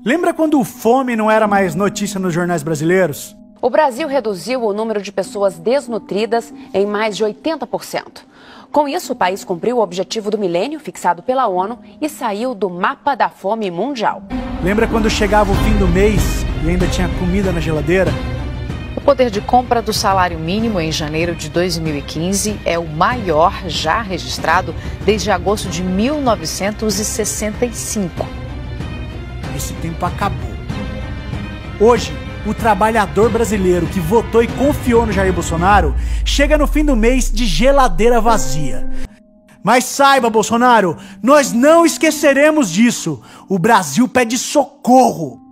Lembra quando fome não era mais notícia nos jornais brasileiros? O Brasil reduziu o número de pessoas desnutridas em mais de 80%. Com isso, o país cumpriu o objetivo do milênio fixado pela ONU e saiu do mapa da fome mundial. Lembra quando chegava o fim do mês e ainda tinha comida na geladeira? O poder de compra do salário mínimo em janeiro de 2015 é o maior já registrado desde agosto de 1965. Esse tempo acabou. Hoje, o trabalhador brasileiro que votou e confiou no Jair Bolsonaro chega no fim do mês de geladeira vazia. Mas saiba, Bolsonaro, nós não esqueceremos disso. O Brasil pede socorro.